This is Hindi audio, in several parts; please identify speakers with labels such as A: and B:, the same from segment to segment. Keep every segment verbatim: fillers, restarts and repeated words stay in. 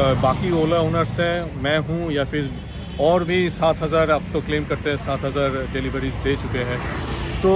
A: बाकी ओला ओनर्स हैं, मैं हूं, या फिर और भी सात हज़ार अब तो क्लेम करते हैं, सात हज़ार डिलीवरीज दे चुके हैं। तो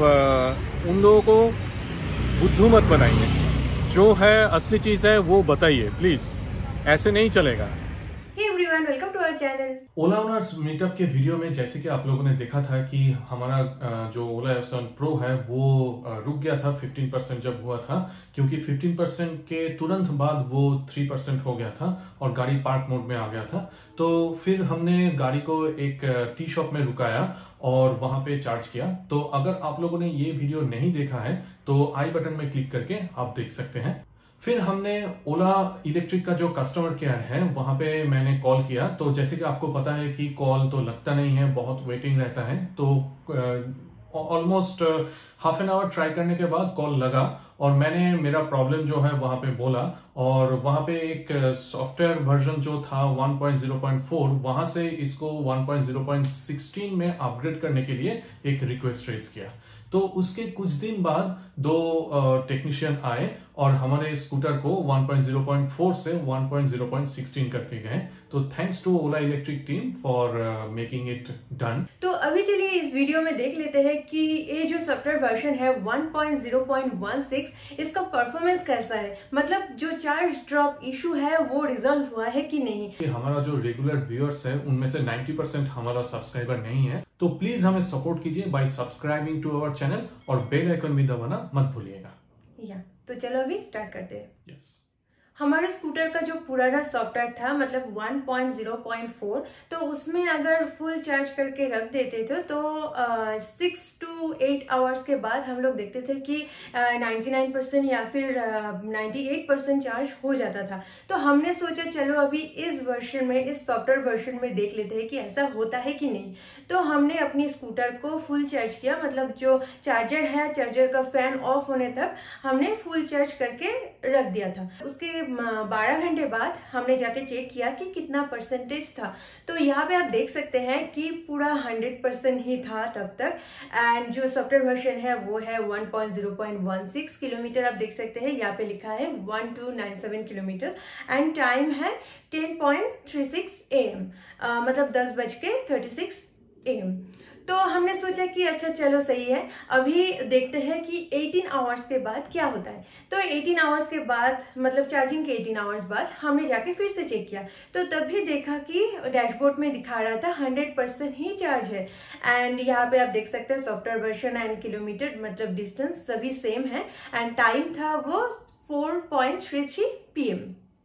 A: उन लोगों को बुद्धू मत बनाइए, जो है असली चीज़ है वो बताइए प्लीज़, ऐसे नहीं चलेगा।
B: Welcome to our channel.
A: Ola owners meetup के वीडियो में जैसे कि आप लोगों ने देखा था कि हमारा जो ओला एफ सेवन प्रो है वो रुक गया था पंद्रह परसेंट जब हुआ था, क्योंकि पंद्रह परसेंट के तुरंत बाद वो तीन परसेंट हो गया था और गाड़ी पार्क मोड में आ गया था। तो फिर हमने गाड़ी को एक टी शॉप में रुकाया और वहां पे चार्ज किया। तो अगर आप लोगों ने ये वीडियो नहीं देखा है तो आई बटन में क्लिक करके आप देख सकते हैं। फिर हमने ओला इलेक्ट्रिक का जो कस्टमर केयर है वहां पे मैंने कॉल किया। तो जैसे कि आपको पता है कि कॉल तो लगता नहीं है, बहुत वेटिंग रहता है। तो almost half an hour try करने के बाद कॉल लगा और मैंने मेरा प्रॉब्लम जो है वहां पे बोला, और वहां पे एक सॉफ्टवेयर वर्जन जो था one point zero point four, वहां से इसको one point zero point sixteen में अपग्रेड करने के लिए एक रिक्वेस्ट रेज किया। तो उसके कुछ दिन बाद दो टेक्नीशियन आए और हमारे स्कूटर को one point zero point four से one point zero point sixteen करके गए। तो thanks to Ola electric team for making it done.
B: तो अभी चलिए इस वीडियो में देख लेते हैं कि ये जो सॉफ्टवेयर वर्जन है one point zero point one six, इसका परफॉर्मेंस कैसा है, मतलब जो चार्ज ड्रॉप इशू है वो रिजॉल्व हुआ है कि नहीं।
A: हमारा जो रेगुलर व्यूअर्स है उनमें से नाइंटी परसेंट हमारा सब्सक्राइबर नहीं है, तो प्लीज हमें सपोर्ट कीजिए by subscribing to our channel और बेल आइकन भी दबाना मत भूलिएगा।
B: या तो चलो अभी स्टार्ट करते हैं।
A: yes.
B: हमारे स्कूटर का जो पुराना सॉफ्टवेयर था मतलब one point zero point four, तो उसमें अगर फुल चार्ज करके रख देते थे तो सिक्स टू एट आवर्स के बाद हम लोग देखते थे कि नाइन्टी नाइन परसेंट या फिर नाइन्टी एट परसेंट चार्ज हो जाता था। तो हमने सोचा चलो अभी इस वर्जन में, इस सॉफ्टवेयर वर्जन में देख लेते हैं कि ऐसा होता है कि नहीं। तो हमने अपनी स्कूटर को फुल चार्ज किया, मतलब जो चार्जर है, चार्जर का फैन ऑफ होने तक हमने फुल चार्ज करके रख दिया था। उसके बारह घंटे बाद हमने जाके चेक किया कि कितना परसेंटेज था। तो यहाँ पे आप देख सकते हैं कि पूरा हंड्रेड परसेंट ही था तब तक। एंड जो सॉफ्टवेयर वर्जन है वो है one point zero point one six kilometre. आप देख सकते हैं यहाँ पे लिखा है one two nine seven kilometre and time है ten point three six A M, मतलब दस बज के थर्टी सिक्स ए एम। तो हमने सोचा कि अच्छा चलो सही है, अभी देखते हैं कि अठारह आवर्स के बाद क्या होता है। तो अठारह आवर्स के बाद, मतलब चार्जिंग के अठारह आवर्स बाद हमने जाके फिर से चेक किया, तो तब भी देखा कि डैशबोर्ड में दिखा रहा था हंड्रेड परसेंट ही चार्ज है। एंड यहाँ पे आप देख सकते हैं सॉफ्टवेयर वर्जन एंड किलोमीटर, मतलब डिस्टेंस सभी सेम है। एंड टाइम था वो four point three three P M.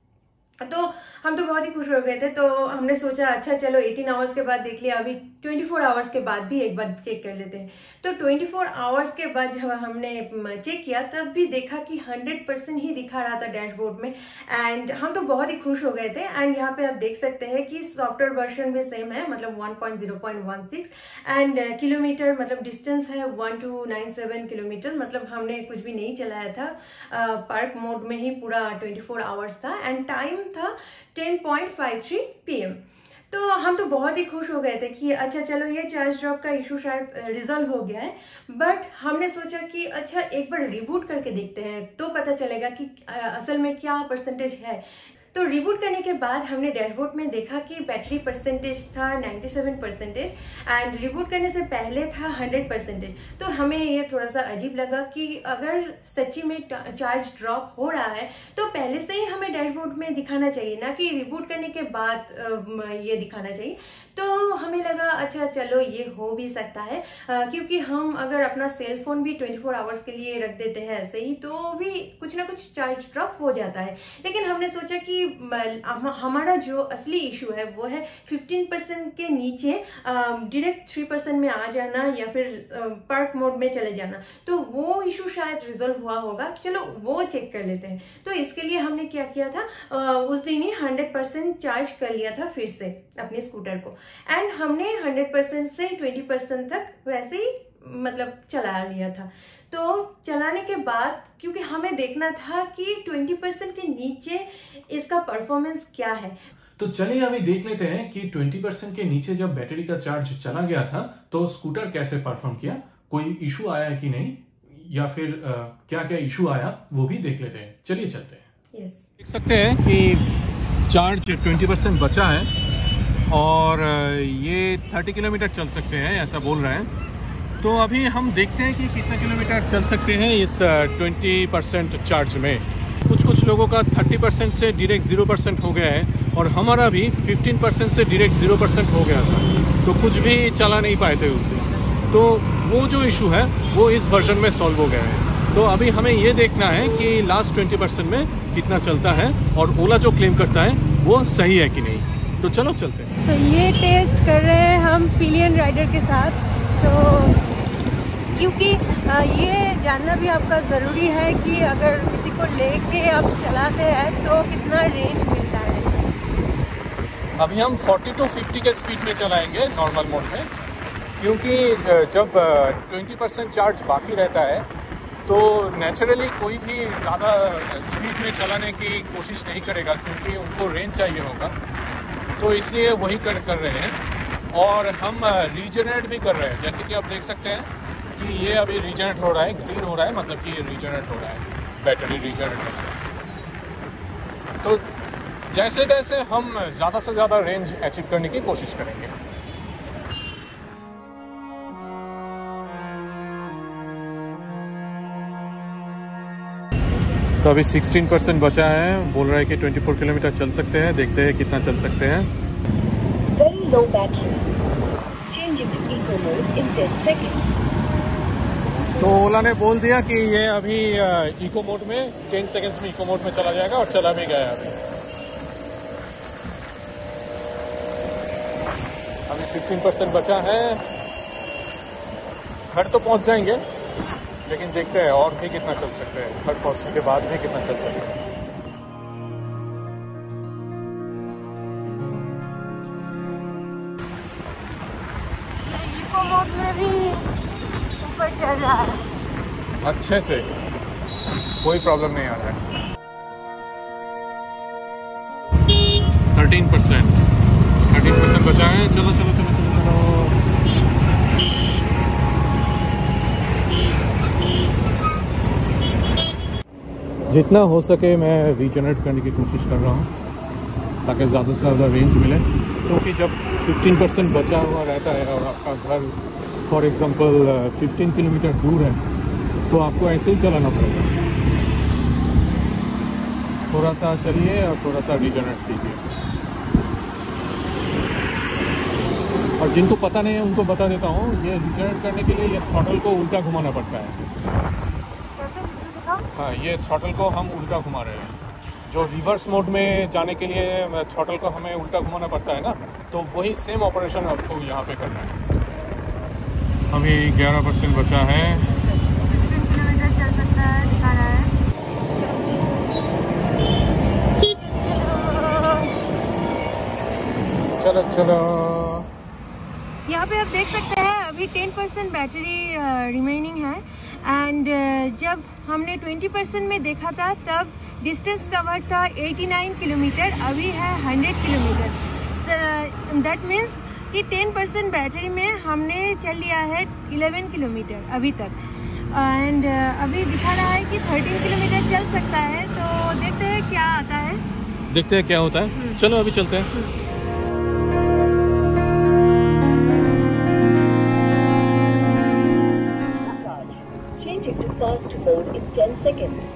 B: तो हम तो बहुत ही खुश हो गए थे। तो हमने सोचा अच्छा चलो अठारह आवर्स के बाद देख लिया, अभी चौबीस आवर्स के बाद भी एक बार चेक कर लेते हैं। तो चौबीस आवर्स के बाद जब हमने चेक किया तब भी देखा कि हंड्रेड परसेंट ही दिखा रहा था डैशबोर्ड में। एंड हम तो बहुत ही खुश हो गए थे। एंड यहाँ पे आप देख सकते हैं कि सॉफ्टवेयर वर्जन भी सेम है, मतलब one point zero point one six. And kilometre मतलब डिस्टेंस है one two nine seven kilometre, मतलब हमने कुछ भी नहीं चलाया था, पार्क मोड में ही पूरा ट्वेंटी फोर आवर्स था। एंड टाइम था ten point five three P M. तो हम तो बहुत ही खुश हो गए थे कि अच्छा चलो ये चार्ज ड्रॉप का इशू शायद रिजॉल्व हो गया है। बट हमने सोचा कि अच्छा एक बार रिबूट करके देखते हैं तो पता चलेगा कि असल में क्या परसेंटेज है। तो रिबूट करने के बाद हमने डैशबोर्ड में देखा कि बैटरी परसेंटेज था ninety seven percentage and reboot करने से पहले था हंड्रेड परसेंटेज। तो हमें ये थोड़ा सा अजीब लगा कि अगर सच्ची में चार्ज ड्रॉप हो रहा है तो पहले से ही हमें डैशबोर्ड में दिखाना चाहिए, ना कि रिबूट करने के बाद ये दिखाना चाहिए। तो हमें लगा अच्छा चलो ये हो भी सकता है, क्योंकि हम अगर अपना सेल फोन भी ट्वेंटी फोर आवर्स के लिए रख देते हैं ऐसे ही तो भी कुछ ना कुछ चार्ज ड्रॉप हो जाता है। लेकिन हमने सोचा कि हमारा जो असली इशू है वो है फिफ्टीन परसेंट के नीचे डायरेक्ट थ्री परसेंट में आ जाना या फिर पार्क मोड में चले जाना, तो वो इशू शायद रिजॉल्व हुआ होगा। चलो वो चेक कर लेते हैं। तो इसके लिए हमने क्या किया था, उस दिन ही हंड्रेड परसेंट चार्ज कर लिया था फिर से अपने स्कूटर को। एंड हमने हंड्रेड परसेंट से ट्वेंटी परसेंट तक वैसे ही मतलब चला लिया था। तो चलाने के बाद क्योंकि हमें देखना था कि ट्वेंटी परसेंट के नीचे इसका परफॉर्मेंस क्या है,
A: तो चलिए अभी देख लेते हैं कि ट्वेंटी परसेंट के नीचे जब बैटरी का चार्ज चला गया था तो स्कूटर कैसे परफॉर्म किया, कोई इशू आया कि नहीं, या फिर आ, क्या क्या इशू आया वो भी देख लेते हैं। चलिए चलते हैं।
B: yes.
A: देख सकते हैं कि चार्ज ट्वेंटी परसेंट बचा है और ये थर्टी किलोमीटर चल सकते हैं ऐसा बोल रहे हैं। तो अभी हम देखते हैं कि कितना किलोमीटर चल सकते हैं इस ट्वेंटी परसेंट चार्ज में। कुछ कुछ लोगों का थर्टी परसेंट से डायरेक्ट ज़ीरो परसेंट हो गया है और हमारा भी फिफ्टीन परसेंट से डायरेक्ट ज़ीरो परसेंट हो गया था, तो कुछ भी चला नहीं पाए थे उससे। तो वो जो इशू है वो इस वर्जन में सॉल्व हो गया है। तो अभी हमें ये देखना है कि लास्ट ट्वेंटी परसेंट में कितना चलता है और ओला जो क्लेम करता है वो सही है कि नहीं। तो चलो चलते हैं।
B: तो ये टेस्ट कर रहे हैं हम पिलियन राइडर के साथ, तो क्योंकि ये जानना भी आपका ज़रूरी है कि अगर किसी को लेके आप चलाते हैं तो कितना रेंज मिलता है।
A: अभी हम फोर्टी टू फिफ्टी के स्पीड में चलाएंगे नॉर्मल मोड में, क्योंकि जब ट्वेंटी परसेंट चार्ज बाकी रहता है तो नेचुरली कोई भी ज़्यादा स्पीड में चलाने की कोशिश नहीं करेगा, क्योंकि उनको रेंज चाहिए होगा। तो इसलिए वही कर कर रहे हैं और हम रीजनरेट भी कर रहे हैं। जैसे कि आप देख सकते हैं कि ये अभी रीजनरेट हो रहा है, ग्रीन हो रहा है, मतलब कि ये रीजनरेट हो रहा है, बैटरी रीजनरेट हो रहा है। तो जैसे तैसे हम ज़्यादा से ज़्यादा रेंज अचीव करने की कोशिश करेंगे। तो अभी सिक्सटीन परसेंट बचा है, बोल रहा है कि ट्वेंटी फोर किलोमीटर चल सकते हैं। देखते हैं कितना चल सकते हैं।
C: Very low battery. Change it to eco mode in ten seconds.
A: तो ओला ने बोल दिया कि ये अभी इको मोड में टेन सेकेंड्स में इको मोड में चला जाएगा और चला भी गया अभी। अभी फिफ्टीन परसेंट बचा है, घर तो पहुंच जाएंगे, लेकिन देखते हैं और भी कितना चल सकते हैं, घर पहुंचने के बाद भी कितना चल सकते हैं।
B: इको मोड में भी ऊपर चल रहा है
A: अच्छे से, कोई प्रॉब्लम नहीं आ रहा है। थर्टीन परसेंट थर्टीन परसेंट बचा है। चलो चलो चलो चलो चलो जितना हो सके मैं रीजनरेट करने की कोशिश कर रहा हूँ ताकि ज़्यादा से ज़्यादा रेंज मिले, क्योंकि जब फिफ्टीन परसेंट बचा हुआ रहता है और आपका घर फॉर एग्जांपल फिफ्टीन किलोमीटर दूर है तो आपको ऐसे ही चलाना पड़ेगा। थोड़ा सा चलिए और थोड़ा सा रीजनरेट कीजिए। और जिनको पता नहीं है उनको बता देता हूँ, ये रीजनरेट करने के लिए ये थ्रॉटल को उल्टा घुमाना पड़ता है। हाँ, ये थ्रॉटल को हम उल्टा घुमा रहे हैं। जो रिवर्स मोड में जाने के लिए थ्रॉटल को हमें उल्टा घुमाना पड़ता है ना, तो वही सेम ऑपरेशन आपको यहाँ पे करना है। अभी ग्यारह परसेंट बचा है।
B: किलोमीटर चल सकता है, दिखा रहा है।
A: चलो चलो,
B: यहाँ पे आप देख सकते हैं अभी टेन परसेंट बैटरी रिमेनिंग है एंड uh, जब हमने ट्वेंटी परसेंट में देखा था तब डिस्टेंस कवर था एटी नाइन किलोमीटर, अभी है हंड्रेड किलोमीटर। दैट मीन्स कि टेन परसेंट बैटरी में हमने चल लिया है इलेवन किलोमीटर अभी तक एंड uh, अभी दिखा रहा है कि थर्टीन किलोमीटर चल सकता है। तो देखते हैं क्या आता है,
A: देखते हैं क्या होता है। चलो अभी चलते हैं।
C: Change it to parked mode in ten seconds.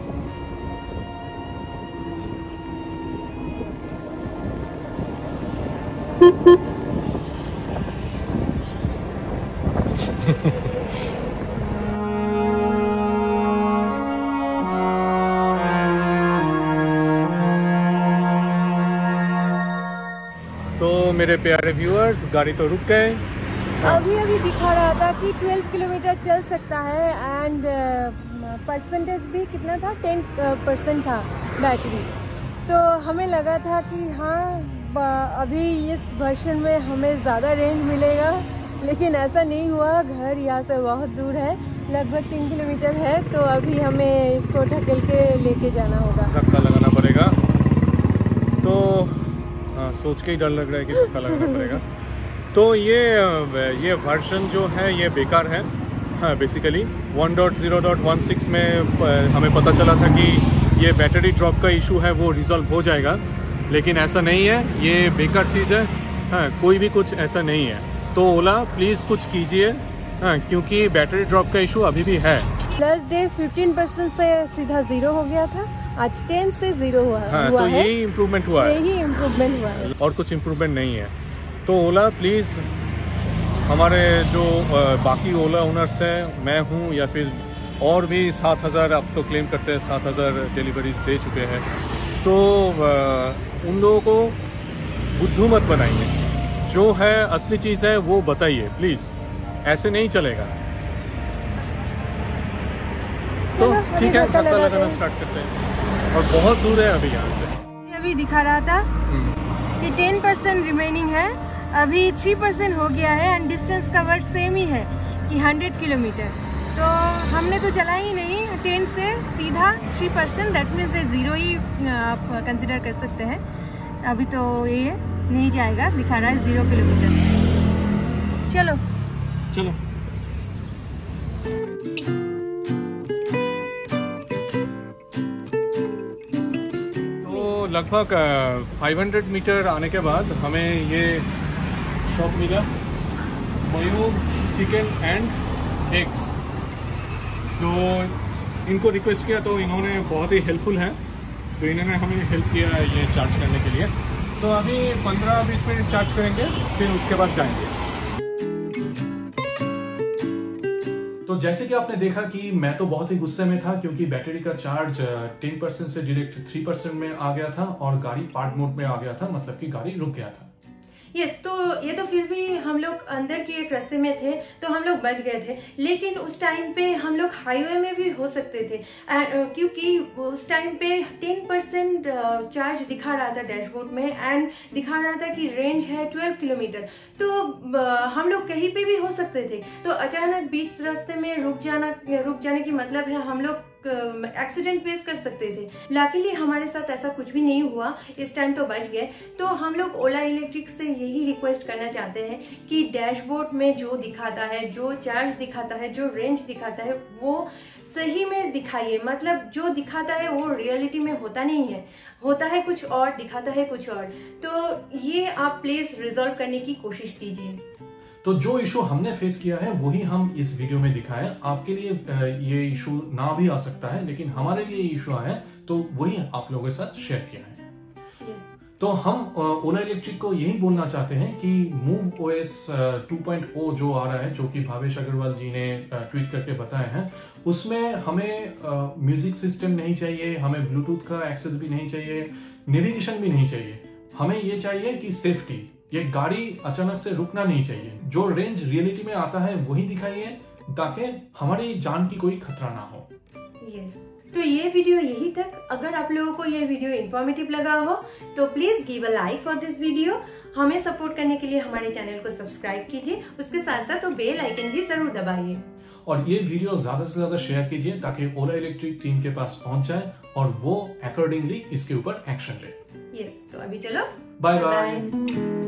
A: तो मेरे प्यारे व्यूअर्स, गाड़ी तो रुक गए।
B: अभी अभी दिखा रहा था कि ट्वेल्व किलोमीटर चल सकता है एंड परसेंटेज भी कितना था, टेन परसेंट था बैटरी। तो हमें लगा था कि हाँ अभी इस वर्जन में हमें ज़्यादा रेंज मिलेगा, लेकिन ऐसा नहीं हुआ। घर यहाँ से बहुत दूर है, लगभग तीन किलोमीटर है, तो अभी हमें इसको ढकेल के लेके जाना होगा,
A: धक्का लगाना पड़ेगा। तो हाँ, सोच के ही डर लग रहा है कि धक्का लगाना पड़ेगा। तो ये ये वर्जन जो है ये बेकार है। हाँ, basically one point zero point one six में हमें पता चला था कि ये बैटरी ड्रॉप का इशू है वो रिजॉल्व हो जाएगा, लेकिन ऐसा नहीं है, ये बेकार चीज़ है। हाँ, कोई भी कुछ ऐसा नहीं है। तो ओला प्लीज़ कुछ कीजिए, हाँ, क्योंकि बैटरी ड्रॉप का इशू अभी भी है।
B: प्लस डे फिफ्टीन परसेंट से सीधा जीरो हो गया था, आज टेन से जीरो हुआ,
A: हाँ,
B: हुआ
A: तो
B: है।
A: यही इम्प्रूवमेंट हुआ है,
B: यही इम्प्रूवमेंट हुआ है
A: और कुछ इम्प्रूवमेंट नहीं है। तो ओला प्लीज़, हमारे जो बाकी ओला ओनर्स हैं, मैं हूँ या फिर और भी सात हज़ार आप तो क्लेम करते हैं, सात हज़ार डिलीवरीज दे चुके हैं, तो उन लोगों को बुद्धू मत बनाइए। जो है असली चीज़ है वो बताइए प्लीज़, ऐसे नहीं चलेगा। तो ठीक है, धक्का लगाना स्टार्ट करते हैं। और बहुत दूर है अभी यहाँ से।
B: अभी दिखा रहा था कि टेन परसेंट रिमेनिंग है, अभी थ्री परसेंट हो गया है एंड डिस्टेंस कवर्ड सेम ही है कि हंड्रेड किलोमीटर। तो हमने तो चला ही नहीं, टेन से सीधा three percent, that means zero ही आप कंसिडर कर सकते हैं। अभी तो ये नहीं जाएगा, दिखा रहा है ज़ीरो किलोमीटर। चलो
A: चलो तो लगभग पाँच सौ मीटर आने के बाद हमें ये शॉप मिला, Mayur chicken and eggs. So इनको रिक्वेस्ट किया तो इन्होंने बहुत ही हेल्पफुल है, तो इन्होंने हमें हेल्प किया ये चार्ज करने के लिए। तो अभी पंद्रह बीस मिनट चार्ज करेंगे, फिर उसके बाद जाएंगे। तो जैसे कि आपने देखा कि मैं तो बहुत ही गुस्से में था, क्योंकि बैटरी का चार्ज टेन परसेंट से डायरेक्ट थ्री परसेंट में आ गया था और गाड़ी पार्क मोड में आ गया था, मतलब कि गाड़ी रुक गया था।
B: यस yes, तो ये तो फिर भी हम लोग अंदर के एक रास्ते में थे तो हम लोग बच गए थे, लेकिन उस टाइम पे हम लोग हाईवे में भी हो सकते थे, uh, क्योंकि उस टाइम पे टेन परसेंट चार्ज दिखा रहा था डैशबोर्ड में एंड दिखा रहा था कि रेंज है ट्वेल्व किलोमीटर। तो uh, हम लोग कहीं पे भी हो सकते थे। तो अचानक बीच रास्ते में रुक जाना रुक जाने की मतलब है हम लोग एक्सीडेंट फेस कर सकते थे। लकीली हमारे साथ ऐसा कुछ भी नहीं हुआ, इस टाइम तो बच गए। तो हम लोग ओला इलेक्ट्रिक से यही रिक्वेस्ट करना चाहते हैं कि डैशबोर्ड में जो दिखाता है, जो चार्ज दिखाता है, जो रेंज दिखाता है, वो सही में दिखाइए। मतलब जो दिखाता है वो रियलिटी में होता नहीं है, होता है कुछ और, दिखाता है कुछ और। तो ये आप प्लीज रिजॉल्व करने की कोशिश कीजिए।
A: तो जो इशू हमने फेस किया है वही हम इस वीडियो में दिखाएं। आपके लिए ये इशू ना भी आ सकता है, लेकिन हमारे लिए इशू आया है तो वही आप लोगों के साथ शेयर किया है।
B: yes.
A: तो हम ओला इलेक्ट्रिक को यही बोलना चाहते हैं कि Move OS two point O जो आ रहा है, जो कि भावेश अग्रवाल जी ने ट्वीट करके बताए हैं, उसमें हमें म्यूजिक सिस्टम नहीं चाहिए, हमें ब्लूटूथ का एक्सेस भी नहीं चाहिए, नेविगेशन भी नहीं चाहिए। हमें ये चाहिए कि सेफ्टी, ये गाड़ी अचानक से रुकना नहीं चाहिए। जो रेंज रियलिटी में आता है वही दिखाइए, ताकि हमारी जान की कोई खतरा ना हो।
B: यस, तो ये वीडियो यही तक। अगर आप लोगों को ये वीडियो इंफॉर्मेटिव लगा हो तो please give a like for this video. हमें सपोर्ट करने के लिए हमारे चैनल को सब्सक्राइब कीजिए, उसके साथ साथ तो बेल आइकन भी जरूर दबाइए।
A: और ये वीडियो ज्यादा से ज्यादा शेयर कीजिए ताकि ओला इलेक्ट्रिक टीम के पास पहुंच जाए और वो अकॉर्डिंगली इसके ऊपर एक्शन ले।
B: यस, तो अभी चलो,
A: बाय बाय।